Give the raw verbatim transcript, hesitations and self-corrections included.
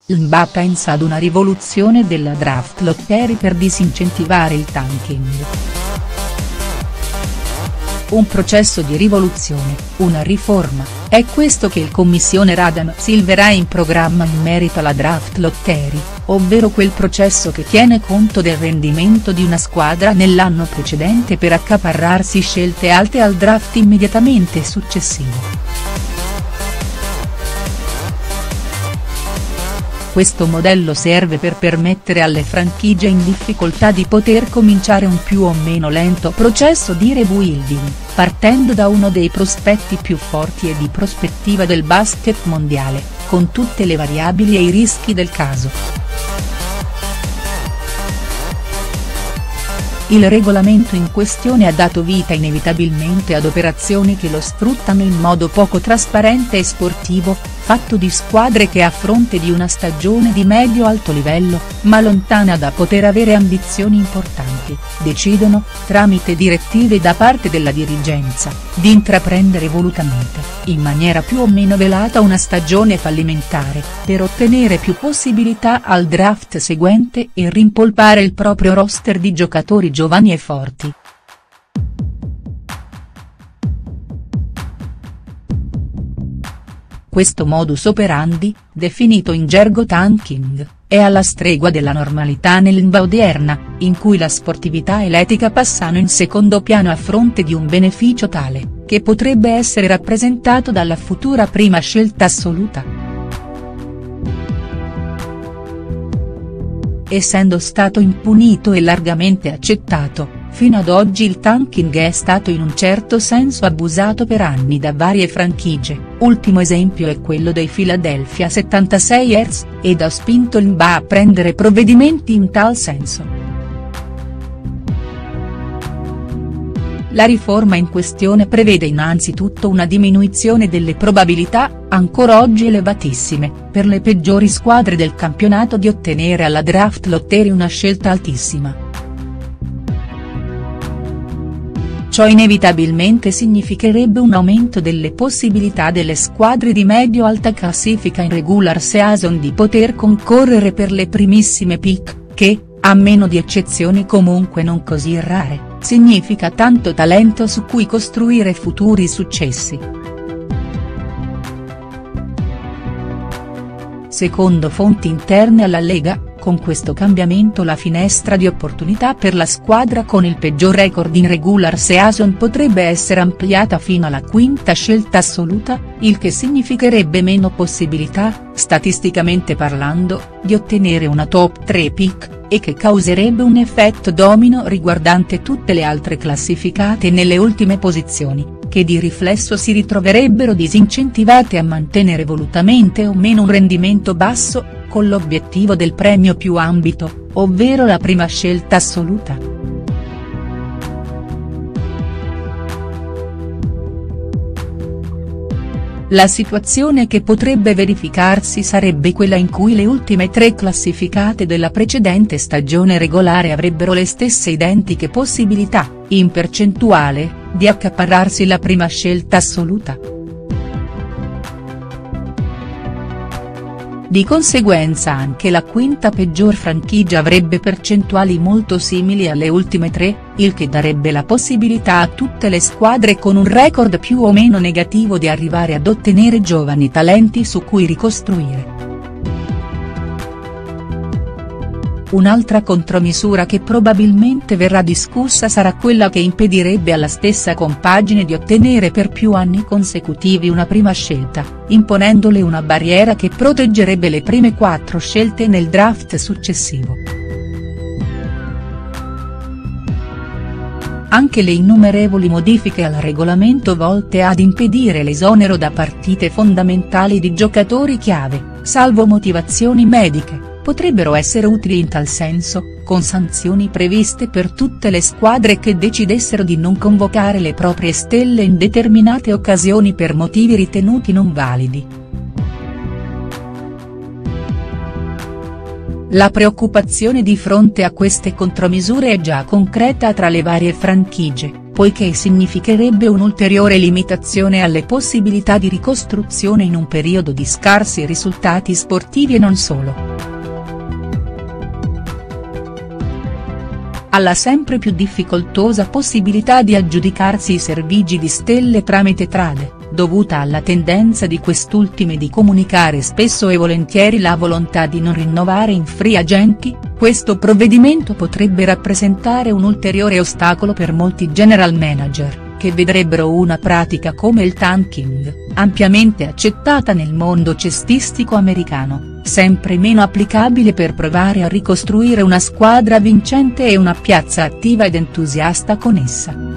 l'N B A pensa ad una rivoluzione della draft lottery per disincentivare il tanking. Un processo di rivoluzione, una riforma, è questo che il commissioner Adam Silver ha in programma in merito alla draft lottery, ovvero quel processo che tiene conto del rendimento di una squadra nell'anno precedente per accaparrarsi scelte alte al draft immediatamente successivo. Questo modello serve per permettere alle franchigie in difficoltà di poter cominciare un più o meno lento processo di rebuilding, partendo da uno dei prospetti più forti e di prospettiva del basket mondiale, con tutte le variabili e i rischi del caso. Il regolamento in questione ha dato vita inevitabilmente ad operazioni che lo sfruttano in modo poco trasparente e sportivo, fatto di squadre che a fronte di una stagione di medio-alto livello, ma lontana da poter avere ambizioni importanti, decidono, tramite direttive da parte della dirigenza, di intraprendere volutamente, in maniera più o meno velata una stagione fallimentare, per ottenere più possibilità al draft seguente e rimpolpare il proprio roster di giocatori giovani e forti. Questo modus operandi, definito in gergo tanking, è alla stregua della normalità nell'N B A odierna, in cui la sportività e l'etica passano in secondo piano a fronte di un beneficio tale, che potrebbe essere rappresentato dalla futura prima scelta assoluta. Essendo stato impunito e largamente accettato, fino ad oggi il tanking è stato in un certo senso abusato per anni da varie franchigie, ultimo esempio è quello dei Philadelphia settantasei ers, ed ha spinto l'N B A a prendere provvedimenti in tal senso. La riforma in questione prevede innanzitutto una diminuzione delle probabilità, ancora oggi elevatissime, per le peggiori squadre del campionato di ottenere alla draft lottery una scelta altissima. Ciò inevitabilmente significherebbe un aumento delle possibilità delle squadre di medio-alta classifica in regular season di poter concorrere per le primissime pick, che, a meno di eccezioni comunque non così rare, significa tanto talento su cui costruire futuri successi. Secondo fonti interne alla Lega, con questo cambiamento la finestra di opportunità per la squadra con il peggior record in regular season potrebbe essere ampliata fino alla quinta scelta assoluta, il che significherebbe meno possibilità, statisticamente parlando, di ottenere una top tre pick, e che causerebbe un effetto domino riguardante tutte le altre classificate nelle ultime posizioni, che di riflesso si ritroverebbero disincentivate a mantenere volutamente o meno un rendimento basso, con l'obiettivo del premio più ambito, ovvero la prima scelta assoluta. La situazione che potrebbe verificarsi sarebbe quella in cui le ultime tre classificate della precedente stagione regolare avrebbero le stesse identiche possibilità, in percentuale, di accaparrarsi la prima scelta assoluta. Di conseguenza anche la quinta peggior franchigia avrebbe percentuali molto simili alle ultime tre, il che darebbe la possibilità a tutte le squadre con un record più o meno negativo di arrivare ad ottenere giovani talenti su cui ricostruire. Un'altra contromisura che probabilmente verrà discussa sarà quella che impedirebbe alla stessa compagine di ottenere per più anni consecutivi una prima scelta, imponendole una barriera che proteggerebbe le prime quattro scelte nel draft successivo. Anche le innumerevoli modifiche al regolamento volte ad impedire l'esonero da partite fondamentali di giocatori chiave, salvo motivazioni mediche, potrebbero essere utili in tal senso, con sanzioni previste per tutte le squadre che decidessero di non convocare le proprie stelle in determinate occasioni per motivi ritenuti non validi. La preoccupazione di fronte a queste contromisure è già concreta tra le varie franchigie, poiché significherebbe un'ulteriore limitazione alle possibilità di ricostruzione in un periodo di scarsi risultati sportivi e non solo. Alla sempre più difficoltosa possibilità di aggiudicarsi i servigi di stelle tramite trade, dovuta alla tendenza di quest'ultime di comunicare spesso e volentieri la volontà di non rinnovare in free agenti, questo provvedimento potrebbe rappresentare un ulteriore ostacolo per molti general manager, che vedrebbero una pratica come il tanking, ampiamente accettata nel mondo cestistico americano, sempre meno applicabile per provare a ricostruire una squadra vincente e una piazza attiva ed entusiasta con essa.